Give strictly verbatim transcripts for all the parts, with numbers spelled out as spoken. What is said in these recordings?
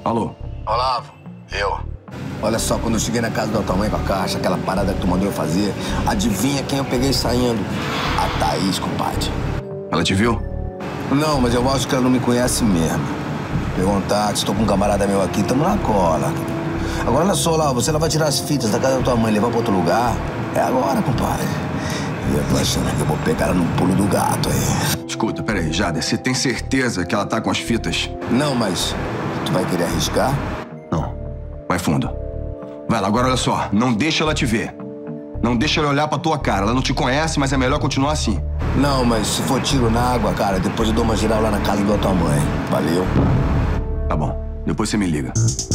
Alô? Olavo, eu. Olha só, quando eu cheguei na casa da tua mãe com a caixa, aquela parada que tu mandou eu fazer, adivinha quem eu peguei saindo? A Thaís, compadre. Ela te viu? Não, mas eu acho que ela não me conhece mesmo. Perguntar se estou com um camarada meu aqui, tamo na cola. Agora, olha só, Olavo, você ela vai tirar as fitas da casa da tua mãe e levar pra outro lugar? É agora, compadre. E eu tô achando que eu vou pegar ela no pulo do gato aí. Escuta, peraí, Jader, você tem certeza que ela tá com as fitas? Não, mas tu vai querer arriscar? Não. Vai fundo. Vai lá, agora olha só, não deixa ela te ver. Não deixa ela olhar pra tua cara. Ela não te conhece, mas é melhor continuar assim. Não, mas se for tiro na água, cara, depois eu dou uma geral lá na casa da tua mãe. Valeu? Tá bom. Depois você me liga.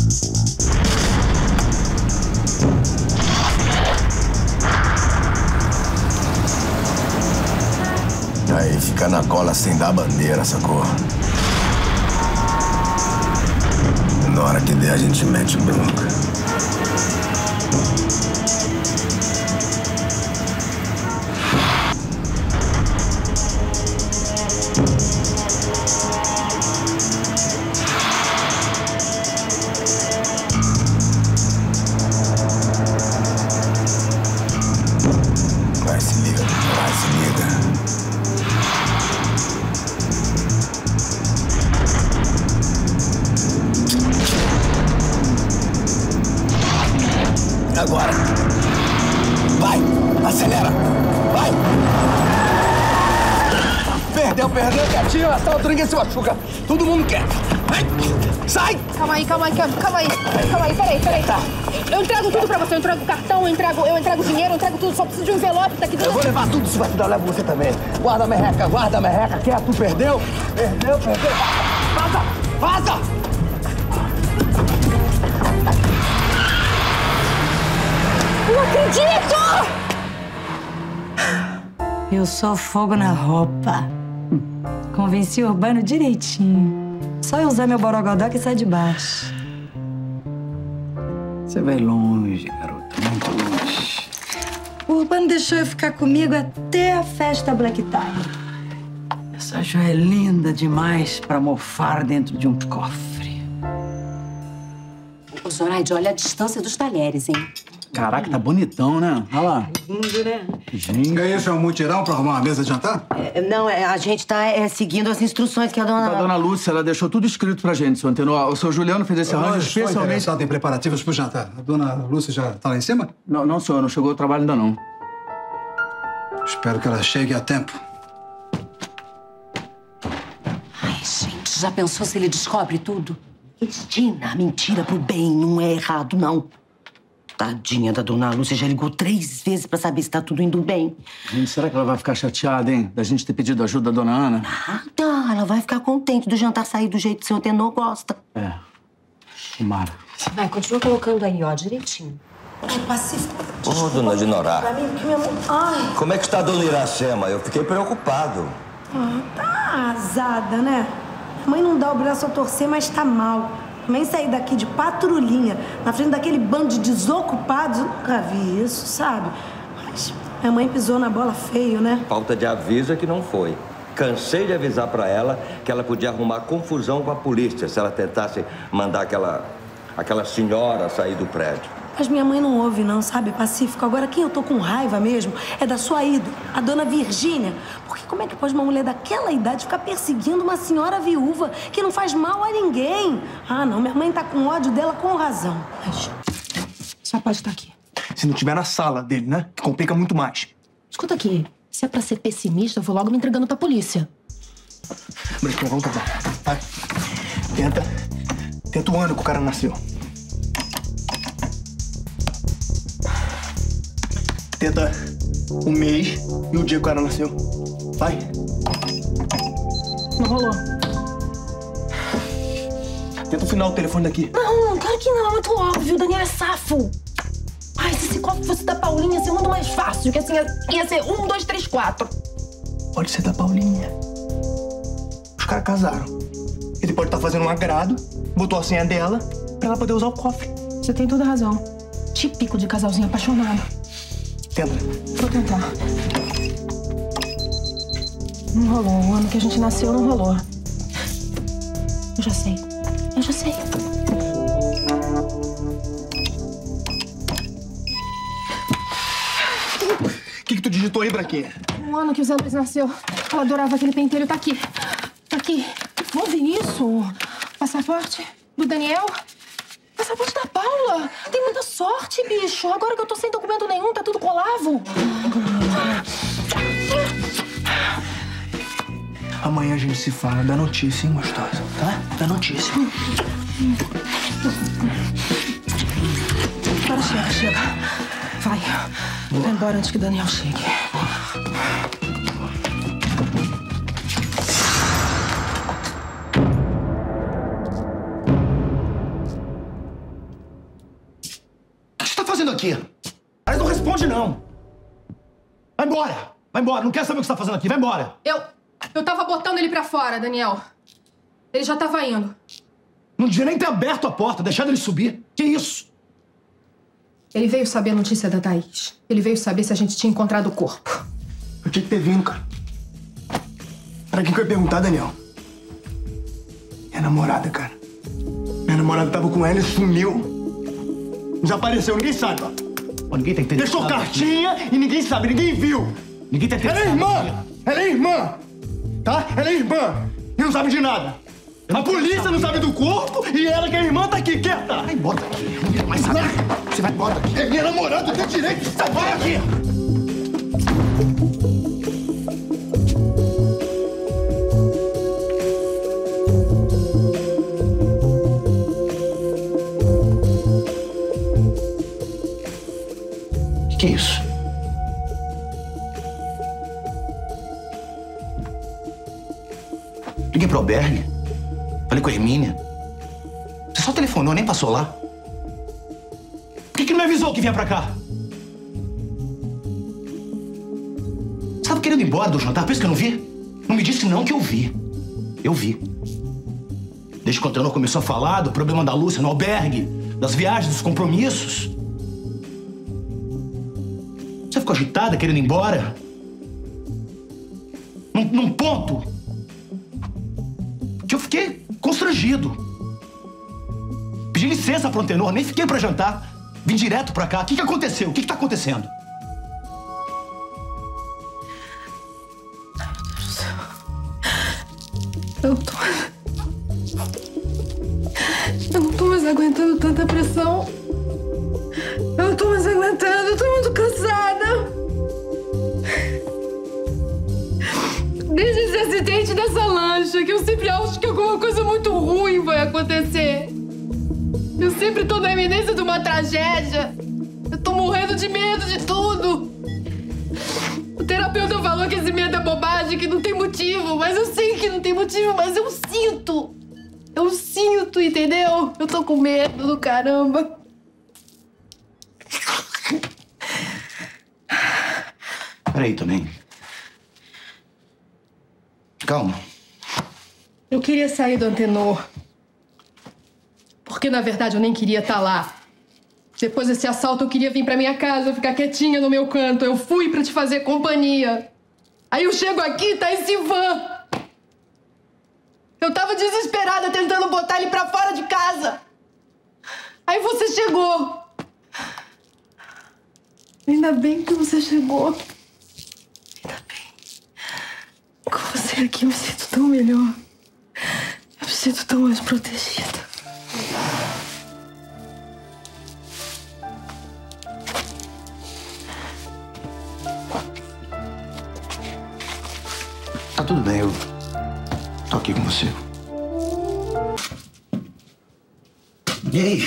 Aí, fica na cola sem dar bandeira, sacou? Na hora que der, a gente mete bronca. Vai, se liga, vai, se liga. Agora. Vai! Acelera! Vai! Perdeu, perdeu, quietinho. Assalto, ninguém se machuca. Todo mundo quer. Vai! Sai! Calma aí, calma aí, calma aí. Calma aí, peraí, peraí. Tá. Eu entrego tudo pra você. Eu entrego o cartão, eu entrego, eu entrego dinheiro, eu entrego tudo. Só preciso de um envelope daqui do... Eu vou levar tudo, se vai dar, eu levo você também. Guarda a merreca, guarda a merreca. Quer? Tu perdeu? Perdeu, perdeu. Vaza! Vaza! Não acredito! Eu sou fogo na roupa. Convenci o Urbano direitinho. Só eu usar meu borogodó que sai de baixo. Você vai longe, garota, muito longe. O Urbano deixou eu ficar comigo até a festa Black Tie. Essa joia é linda demais pra mofar dentro de um cofre. Ô, Zoraide, olha a distância dos talheres, hein? Caraca, tá bonitão, né? Olha lá. Lindo, né? Gente. É isso, é um mutirão pra arrumar uma mesa de jantar? É, não, é, a gente tá é, seguindo as instruções que a dona... A dona Lúcia, ela deixou tudo escrito pra gente, senhor Antenor. O senhor Juliano fez esse arranjo Estou especialmente... interessado em preparativos pro jantar. A dona Lúcia já tá lá em cima? Não, não, senhor, não chegou ao trabalho ainda não. Espero que ela chegue a tempo. Ai, gente, já pensou se ele descobre tudo? Cristina, mentira pro bem, não é errado, não. Tadinha da dona Lúcia, já ligou três vezes pra saber se tá tudo indo bem. Gente, será que ela vai ficar chateada, hein? Da gente ter pedido ajuda da dona Ana? Nada, ela vai ficar contente do jantar sair do jeito que o seu Tenor gosta. É. Tomara. Vai, continua colocando aí, ó, direitinho. Ai, Pacífico. Ô, dona Dinorá. Pra mim, que minha mãe... Ai. Como é que está a dona Iracema? Eu fiquei preocupado. Ah, tá arrasada, né? A mãe não dá o braço a torcer, mas tá mal. Também sair daqui de patrulhinha, na frente daquele bando de desocupados, eu nunca vi isso, sabe? Mas minha mãe pisou na bola feio, né? Falta de aviso é que não foi. Cansei de avisar pra ela que ela podia arrumar confusão com a polícia se ela tentasse mandar aquela, aquela senhora sair do prédio. Mas minha mãe não ouve, não, sabe, Pacífico? Agora, quem eu tô com raiva mesmo é da sua ídola, a dona Virgínia. Porque como é que pode uma mulher daquela idade ficar perseguindo uma senhora viúva que não faz mal a ninguém? Ah, não, minha mãe tá com ódio dela com razão. Mas só pode estar aqui. Se não tiver na sala dele, né? Que complica muito mais. Escuta aqui, se é pra ser pessimista, eu vou logo me entregando pra polícia. Branquinha, vamos tentar. Vai. Tenta. Tenta o ano que o cara nasceu. Tenta o mês e o dia que o cara nasceu. Vai. Não rolou. Tenta o final do telefone daqui. Não, claro que não. É muito óbvio. O Daniel é safo. Ai, se esse copo fosse da Paulinha, ia ser muito mais fácil. Que assim, ia ser um, dois, três, quatro. Pode ser da Paulinha. Os caras casaram. Ele pode estar fazendo um agrado, botou a senha dela, pra ela poder usar o cofre. Você tem toda a razão. Típico de casalzinho apaixonado. Tenta. Vou tentar. Não rolou. O ano que a gente nasceu não rolou. Eu já sei. Eu já sei. digitou aí pra quê? O ano que o Zé Luiz nasceu. Ela adorava aquele pentelho. Tá aqui. Tá aqui. Vamos ver isso? Passaporte do Daniel. Passaporte da Paula. Tem muita sorte, bicho. Agora que eu tô sem documento nenhum, tá tudo colavo. Amanhã a gente se fala. Dá notícia, hein, gostosa? Tá? Dá notícia. Agora chega, chega. Vai. Vai embora antes que o Daniel chegue. O que você tá fazendo aqui? Ela não responde, não. Vai embora. Vai embora. Não quero saber o que você tá fazendo aqui. Vai embora. Eu... Eu tava botando ele pra fora, Daniel. Ele já tava indo. Não devia nem ter aberto a porta, deixado ele subir. Que isso? Ele veio saber a notícia da Thaís. Ele veio saber se a gente tinha encontrado o corpo. Eu tinha que ter vindo, cara. Pra quem que eu ia perguntar, Daniel? Minha namorada, cara. Minha namorada tava com ela e sumiu. Desapareceu, ninguém sabe, ó. Pô, ninguém tá entendendo. Deixou cartinha e ninguém sabe, ninguém viu. Ninguém tá entendendo. Ela é irmã! Ela é irmã! Tá? Ela é irmã! E não sabe de nada. A polícia não sabe do corpo e ela, que é irmã, tá aqui, quieta! Vai embora daqui. Não quero mais saber. Você vai embora daqui. É minha namorada, tem direito! Vai aqui! O que é isso? Liguei pro albergue. Falei com a Hermínia. Você só telefonou, nem passou lá. Por que que não me avisou que vinha pra cá? Você tava querendo ir embora do jantar, por isso que eu não vi? Não me disse não que eu vi. Eu vi. Desde que o Antenor começou a falar do problema da Lúcia no albergue, das viagens, dos compromissos. Você ficou agitada, querendo ir embora? Num, num ponto que eu fiquei constrangido. Pedi licença pro Antenor, nem fiquei pra jantar. Vim direto pra cá. O que que aconteceu? O que que tá acontecendo? Eu tô... Eu não tô mais aguentando tanta pressão. Eu não tô mais aguentando, eu tô muito cansada. Desde esse acidente dessa lancha, que eu sempre acho que alguma coisa muito ruim vai acontecer. Eu sempre tô na iminência de uma tragédia. Eu tô morrendo de medo de tudo. O terapeuta falou que esse medo é bobagem, que não tem motivo. Mas eu sei que não tem motivo, mas eu sinto. Eu sinto, entendeu? Eu tô com medo do caramba. Peraí também. Calma. Eu queria sair do Antenor. Porque, na verdade, eu nem queria estar lá. Depois desse assalto, eu queria vir pra minha casa, ficar quietinha no meu canto. Eu fui pra te fazer companhia. Aí eu chego aqui e tá esse Ivan. Eu tava desesperada tentando botar ele pra fora de casa. Aí você chegou. Ainda bem que você chegou. Ainda bem. Com você aqui eu me sinto tão melhor. Eu me sinto tão mais protegida. Tá tudo bem, eu tô aqui com você. E aí?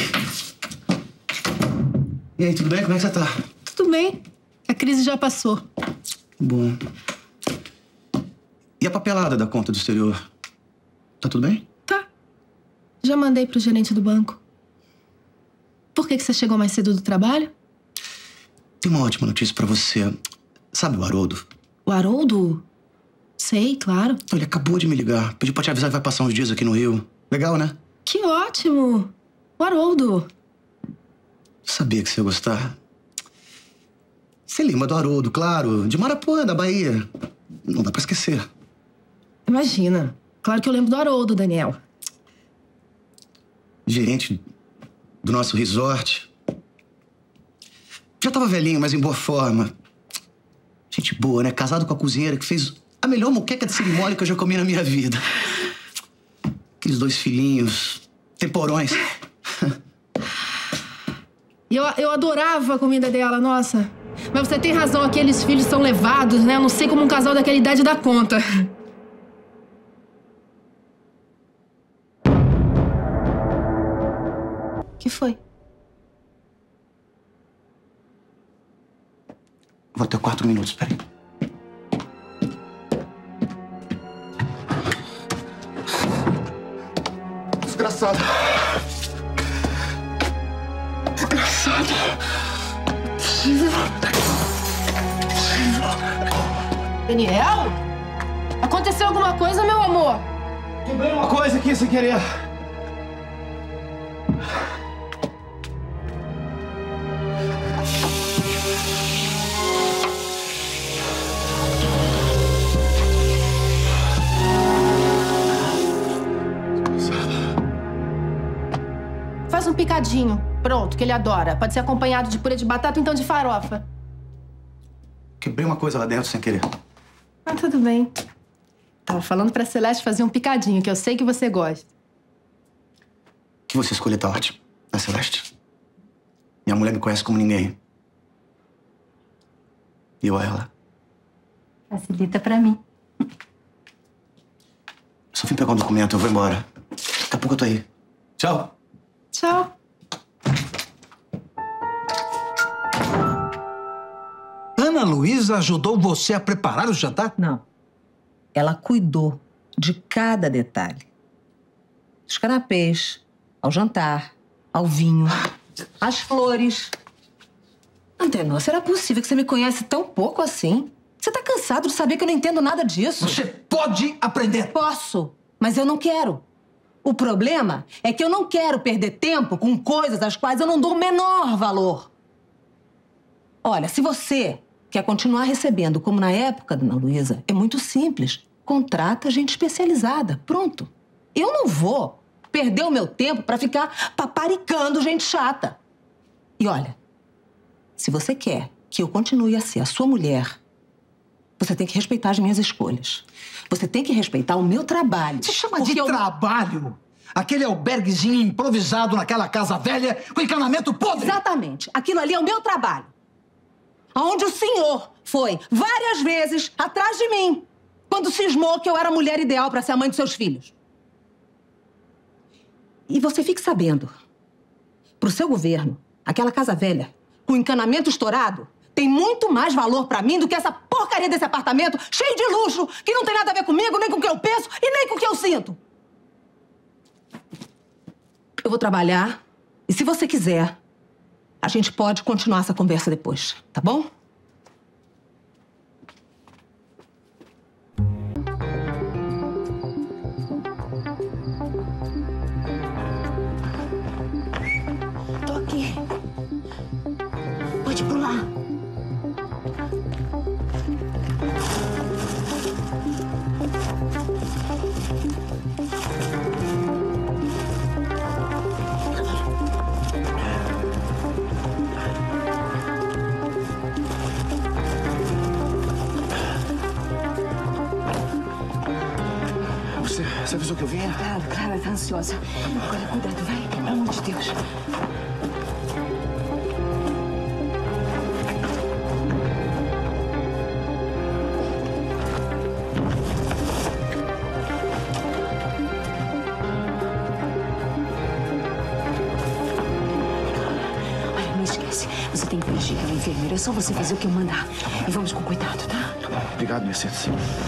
E aí, tudo bem? Como é que você tá? Tudo bem. A crise já passou. Bom. E a papelada da conta do exterior? Tá tudo bem? Tá. Já mandei pro gerente do banco. Por que que você chegou mais cedo do trabalho? Tem uma ótima notícia pra você. Sabe o Haroldo? O Haroldo? Sei, claro. Ele acabou de me ligar. Pediu pra te avisar que vai passar uns dias aqui no Rio. Legal, né? Que ótimo! O Haroldo. Sabia que você ia gostar. Você lembra do Haroldo, claro. De Marapuã, da Bahia. Não dá pra esquecer. Imagina. Claro que eu lembro do Haroldo, Daniel. Gerente do nosso resort. Já tava velhinho, mas em boa forma. Gente boa, né? Casado com a cozinheira que fez a melhor moqueca de cerimônia que eu já comi na minha vida. Aqueles dois filhinhos, temporões. E eu, eu adorava a comida dela, nossa. Mas você tem razão, aqueles filhos são levados, né? Eu não sei como um casal daquela idade dá conta. O que foi? Vou ter quatro minutos, peraí. Desgraçado. Desgraçado. Possível. Daniel? Aconteceu alguma coisa, meu amor? Quebrei uma coisa aqui sem querer. Faz um picadinho. Pronto, que ele adora. Pode ser acompanhado de purê de batata ou então de farofa. Quebrei uma coisa lá dentro sem querer. Ah, tudo bem. Tava falando pra Celeste fazer um picadinho, que eu sei que você gosta. O que você escolher tá ótimo, né, Celeste? Minha mulher me conhece como ninguém. E eu a ela. Facilita pra mim. Só vim pegar um documento, eu vou embora. Daqui a pouco eu tô aí. Tchau. Tchau. Ana Luísa ajudou você a preparar o jantar? Não. Ela cuidou de cada detalhe. Dos canapês, ao jantar, ao vinho, às flores. Antenor, será possível que você me conhece tão pouco assim? Você tá cansado de saber que eu não entendo nada disso? Você pode aprender. Posso, mas eu não quero. O problema é que eu não quero perder tempo com coisas às quais eu não dou o menor valor. Olha, se você quer continuar recebendo como na época, dona Luísa, é muito simples. Contrata gente especializada. Pronto. Eu não vou perder o meu tempo pra ficar paparicando gente chata. E olha, se você quer que eu continue a ser a sua mulher, você tem que respeitar as minhas escolhas. Você tem que respeitar o meu trabalho. Você chama de eu... trabalho? Aquele alberguezinho improvisado naquela casa velha com encanamento podre? Exatamente. Aquilo ali é o meu trabalho. Aonde o senhor foi várias vezes atrás de mim quando cismou que eu era a mulher ideal para ser a mãe dos seus filhos. E você fique sabendo, pro seu governo, aquela casa velha com encanamento estourado tem muito mais valor pra mim do que essa porcaria desse apartamento cheio de luxo que não tem nada a ver comigo, nem com o que eu penso e nem com o que eu sinto. Eu vou trabalhar e, se você quiser, a gente pode continuar essa conversa depois, tá bom? Tô aqui. Pode pular. Você, você avisou que eu vinha? Claro, claro, ela tá ansiosa. Agora, cuidado, vai. Pelo amor de Deus. Olha, não esquece. Você tem que fingir que ela é enfermeira. É só você fazer o que eu mandar. E vamos com cuidado, tá? Tá bom. Obrigado, Mercedes.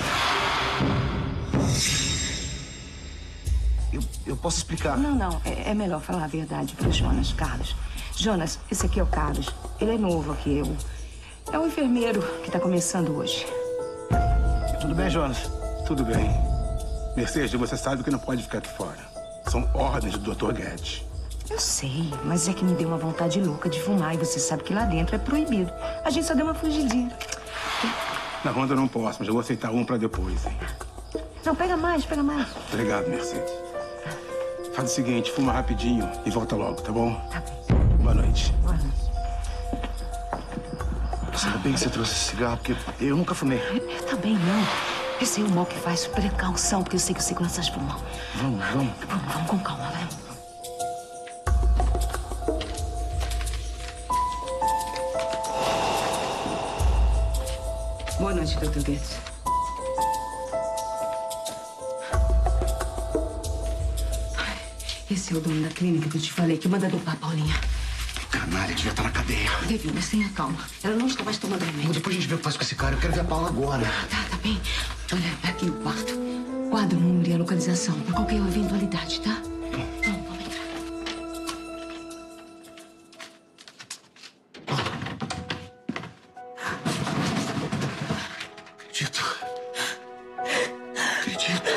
Eu, eu posso explicar. Não, não. É, é melhor falar a verdade pro Jonas, Carlos. Jonas, esse aqui é o Carlos. Ele é novo aqui. Eu... É o enfermeiro que tá começando hoje. Tudo bem, Jonas? Tudo bem. Mercedes, você sabe que não pode ficar aqui fora. São ordens do doutor Guedes. Eu sei, mas é que me deu uma vontade louca de fumar e você sabe que lá dentro é proibido. A gente só deu uma fugidinha. Na ronda eu não posso, mas eu vou aceitar um pra depois, hein? Não, pega mais, pega mais. Obrigado, Mercedes. Faz o seguinte, fuma rapidinho e volta logo, tá bom? Tá bem. Boa noite. Boa noite. Ainda bem que você trouxe esse cigarro, porque eu nunca fumei. Eu também não. Eu sei o mal que faz, precaução, porque eu sei que os seguranças fumam. Vamos, vamos. Vamos, vamos com calma, vai. Boa noite, doutor Goetz. Esse é o dono da clínica que eu te falei, que manda dopar a Paulinha. Canalha, devia estar na cadeia. Devia, mas tenha calma. Ela não está mais tomando remédio. Depois a gente vê o que faz com esse cara. Eu quero ver a Paula agora. Tá, tá bem. Olha, é aqui o quarto. Guarda o número e a localização pra qualquer eventualidade, tá? Vamos, vamos entrar. Acredito. Acredito.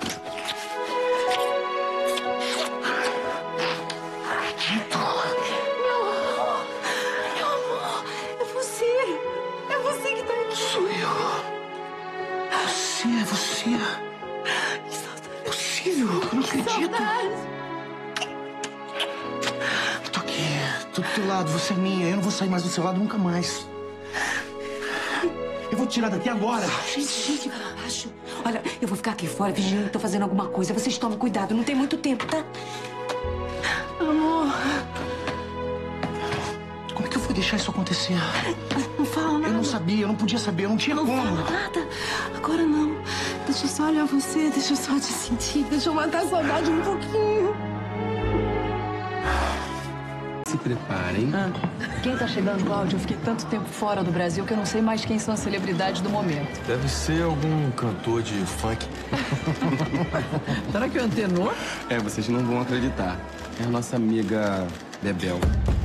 É você. Que possível, eu não acredito. Eu tô aqui, tô do teu lado, você é minha. Eu não vou sair mais do seu lado nunca mais. Eu vou te tirar daqui agora. Gente, gente, vai lá abaixo. Olha, eu vou ficar aqui fora fingindo que tô fazendo alguma coisa. Vocês tomam cuidado, não tem muito tempo, tá? Amor. Como é que eu vou deixar isso acontecer? Não fala nada. Eu não sabia, eu não podia saber, eu não tinha não como. Não fala nada. Agora não. Deixa eu só olhar você, deixa eu só te sentir. Deixa eu matar a saudade um pouquinho. Se preparem. Ah, quem tá chegando, Cláudio? Eu fiquei tanto tempo fora do Brasil que eu não sei mais quem são as celebridades do momento. Deve ser algum cantor de funk. Será que é um tenor? É, vocês não vão acreditar. É a nossa amiga Bebel.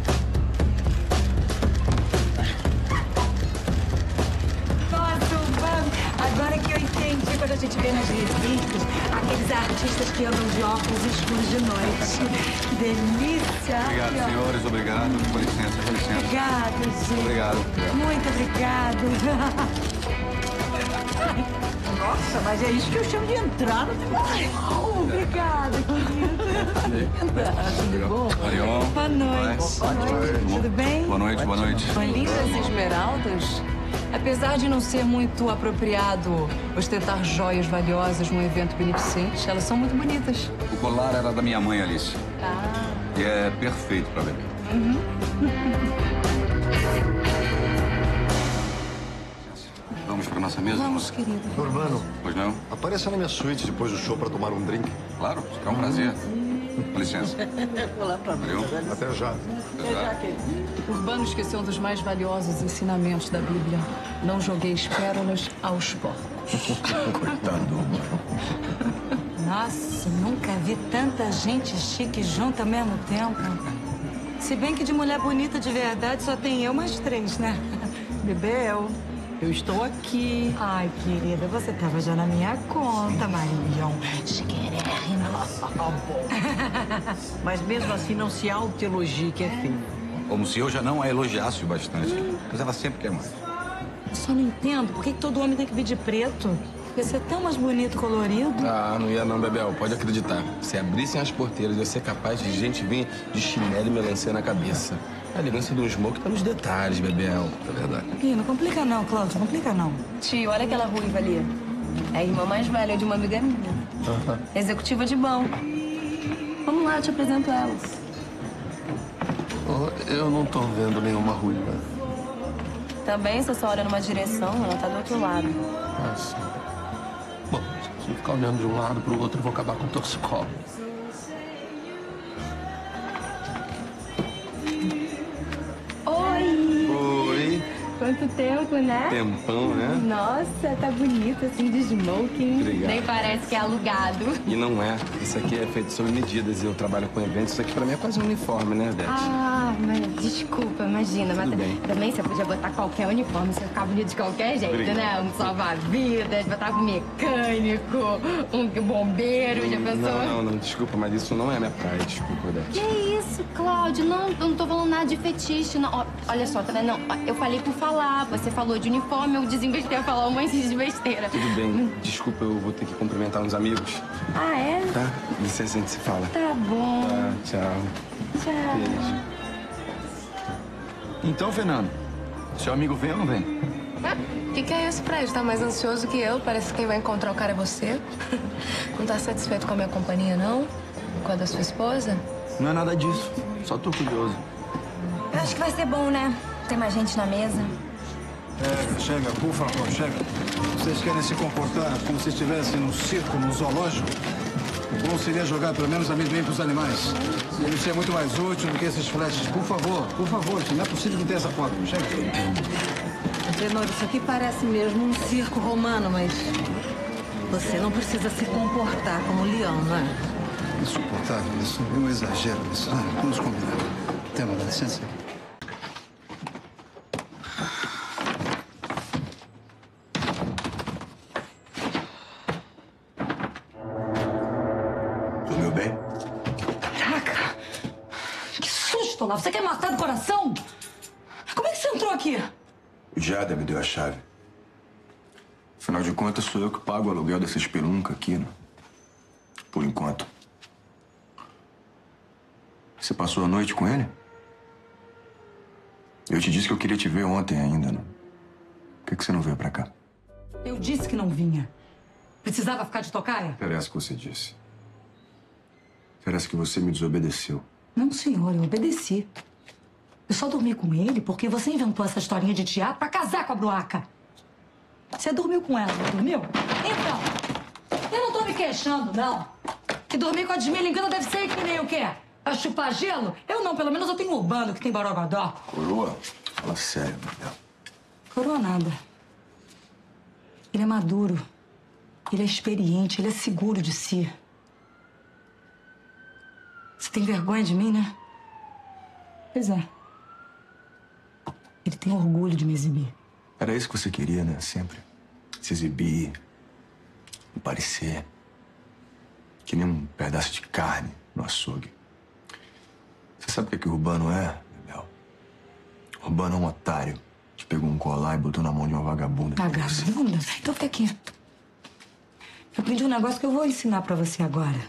Agora que eu entendi, quando a gente vê nas revistas, aqueles artistas que andam de óculos escuros de noite. Que delícia! Obrigado, Aqui, ó. senhores. Obrigado. Com licença, com licença. Obrigada, gente. Obrigado. Muito obrigado. Nossa, mas é isso que eu chamo de entrar no negócio. Obrigada, querida. Tudo bom? Marion. Boa noite. Boa noite. Tudo bem? Boa noite, boa noite. Lindas esmeraldas. Apesar de não ser muito apropriado ostentar joias valiosas num evento beneficente, elas são muito bonitas. O colar era da minha mãe, Alice. Ah. E é perfeito pra beber. Uhum. Vamos pra nossa mesa? Vamos, querido. Urbano. Pois não? Apareça na minha suíte depois do show para tomar um drink. Claro, é um prazer. Com licença. Vou lá pra Valeu. Até já. Até já, querido. Urbano esqueceu um dos mais valiosos ensinamentos da Bíblia. Não jogueis pérolas aos porcos. Coitado. Nossa, nunca vi tanta gente chique junto ao mesmo tempo. Se bem que de mulher bonita de verdade só tem eu mais três, né? Bebel, eu estou aqui. Ai, querida, você tava já na minha conta, Marion. Chiquérrima. Mas mesmo assim não se autoelogie que é feio. Como se eu já não a elogiasse o bastante. Mas ela sempre quer mais. Só não entendo por que que todo homem tem que vir de preto. Ia ser tão mais bonito e colorido. Ah, não ia não, Bebel. Pode acreditar. Se abrissem as porteiras, ia ser capaz de gente vir de chinelo e melancia na cabeça. A elegância do smoke tá nos detalhes, Bebel. É verdade. Ih, não complica não, Cláudio. Não complica não. Tio, olha aquela ruiva ali. É a irmã mais velha de uma amiga minha. Uhum. Executiva de banco. Vamos lá, eu te apresento elas. Oh, eu não tô vendo nenhuma ruiva. Também, você só olha numa direção, ela tá do outro lado. Ah, sim. Bom, se eu ficar olhando de um lado pro outro, eu vou acabar com o torcicolo. Oi! Oi! Quanto tempo, né? Tempão, né? Nossa, tá bonito assim de smoking. Obrigado. Nem parece que é alugado. E não é. Isso aqui é feito sob medidas e eu trabalho com eventos. Isso aqui pra mim é quase um uniforme, né, Beth? Ah, mas desculpa, imagina. Tudo mas bem. também você podia botar qualquer uniforme, você ficar bonito de qualquer jeito, Obrigado. né? Um salva-vidas, botar um mecânico, um bombeiro, já pensou? Não, não, não, desculpa, mas isso não é a minha praia, desculpa, Beth. Que isso, Cláudio? Não, eu não tô falando nada de fetiche, não. Ó, olha só, tá vendo? Não, ó, eu falei por falar. Você falou de uniforme, eu desinvestei a falar um monte de besteira. Tudo bem, desculpa, eu vou ter que cumprimentar uns amigos. Ah, é? Tá? Licença, a gente se fala. Tá bom. Tá, tchau. Tchau. Beijo. Então, Fernando, Seu amigo vem ou não vem? O que, que é isso, Fred? Tá mais ansioso que eu? Parece que quem vai encontrar o cara é você. Não tá satisfeito com a minha companhia, não? Com a da sua esposa? Não é nada disso. Só tô curioso. Eu acho que vai ser bom, né? Tem mais gente na mesa. Chega, chega, por favor, chega. Vocês querem se comportar como se estivessem num circo, num zoológico? O bom seria jogar pelo menos amendoim pros animais. Ele ser muito mais útil do que esses flashes. Por favor, por favor, não é possível que não tenha essa foto. Chega. Tenor, isso aqui parece mesmo um circo romano, mas você não precisa se comportar como um leão, não é? Insuportável isso. É um exagero isso. Ah, vamos combinar. Tema, dá licença. Dormiu bem? Caraca! Que susto, Olavo! Você quer matar do coração? Como é que você entrou aqui? O Jada me deu a chave. Afinal de contas, sou eu que pago o aluguel dessa espelunca aqui, né? Por enquanto. Você passou a noite com ele? Eu te disse que eu queria te ver ontem ainda, né? Por que, que você não veio pra cá? Eu disse que não vinha. Precisava ficar de tocaia? Interessa o que você disse. Interessa que você me desobedeceu. Não, senhor, eu obedeci. Eu só dormi com ele porque você inventou essa historinha de teatro pra casar com a Bruaca. Você dormiu com ela, não dormiu? Então, eu não tô me queixando, não. Que dormir com a desmelingana deve ser que nem o quê? Pra chupar gelo? Eu não, pelo menos eu tenho um urbano que tem borogodó. Coroa, fala sério, Mabel. Coroa nada. Ele é maduro. Ele é experiente, ele é seguro de si. Você tem vergonha de mim, né? Pois é. Ele tem orgulho de me exibir. Era isso que você queria, né? Sempre. Se exibir. Parecer. Que nem um pedaço de carne no açougue. Você sabe o que, é que o Urbano é, Mabel? O Urbano é um otário que pegou um colar e botou na mão de uma vagabunda. Vagabunda? Então fica aqui. Eu aprendi um negócio que eu vou ensinar pra você agora.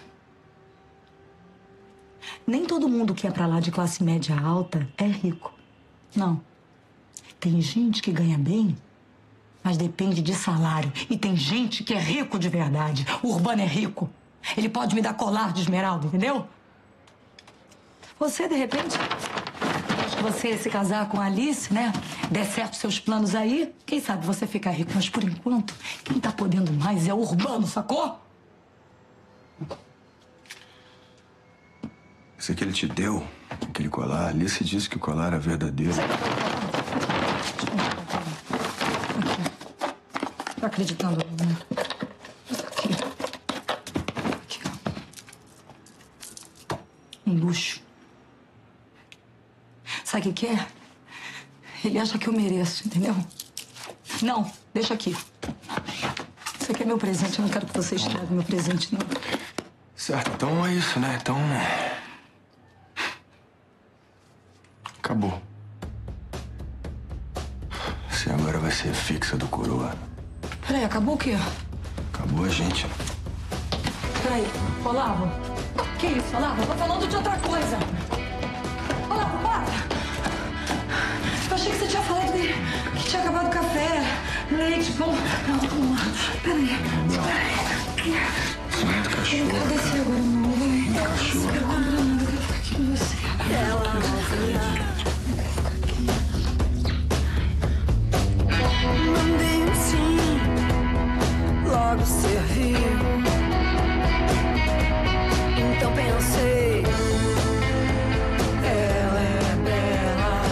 Nem todo mundo que é pra lá de classe média alta é rico. Não. Tem gente que ganha bem, mas depende de salário. E tem gente que é rico de verdade. O Urbano é rico. Ele pode me dar colar de esmeralda, entendeu? Você, de repente, acho que você se casar com a Alice, né? Der certo seus planos aí, quem sabe você fica rico. Mas, por enquanto, quem tá podendo mais é o Urbano, sacou? Esse que ele te deu, aquele colar, a Alice disse que o colar era verdadeiro. Tá acreditando, né? Aqui. Aqui. Um luxo. Sabe o que que é? Ele acha que eu mereço, entendeu? Não, deixa aqui. Isso aqui é meu presente, eu não quero que você estrague meu presente, não. Certo, então é isso, né? Então... acabou. Você agora vai ser fixa do Coroa. Peraí, acabou o quê? Acabou a gente. Peraí, Olavo. Que isso, Olavo? Eu tô falando de outra coisa. Olavo, para! Eu achei que você tinha falado que, que tinha acabado o café, leite, pão. Não, não. Peraí. Peraí. Isso não é do cachorro. Eu não quero descer agora, não, vai. Cachorro. Não quero comprar nada, eu quero ficar aqui com você. Ela mandei um sim, logo serviu. Então pensei, ela é bela.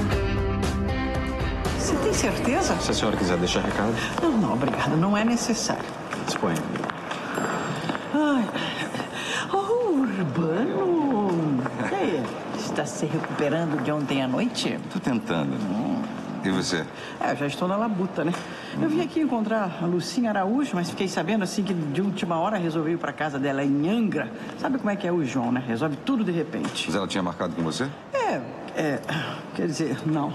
Você tem certeza? Se a senhora quiser deixar recado. Não, não, obrigada. Não é necessário. Disponha. Ai. Oh, Urbano. E aí? Está se recuperando de ontem à noite? Tô tentando. Hum. E você? É, eu já estou na labuta, né? Eu vim aqui encontrar a Lucinha Araújo, mas fiquei sabendo assim que de última hora resolveu ir para casa dela em Angra. Sabe como é que é o João, né? Resolve tudo de repente. Mas ela tinha marcado com você? É, é. Quer dizer, não.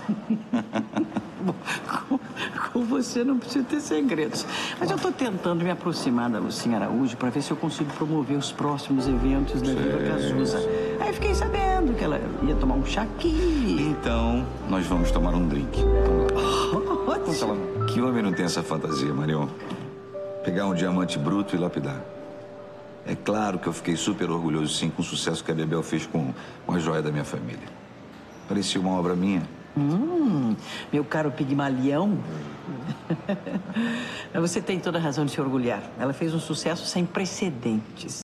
com, com você não preciso ter segredos. Mas eu estou tentando me aproximar da Lucinha Araújo para ver se eu consigo promover os próximos eventos da Viva Cazuza. Aí fiquei sabendo que ela ia tomar um chá aqui. Então, nós vamos tomar um drink. Oh, ótimo. Que homem não tem essa fantasia, Marion? Pegar um diamante bruto e lapidar. É claro que eu fiquei super orgulhoso, sim, com o sucesso que a Bebel fez com, com a joia da minha família. Parecia uma obra minha. Hum, meu caro Pigmalião. Você tem toda a razão de se orgulhar. Ela fez um sucesso sem precedentes.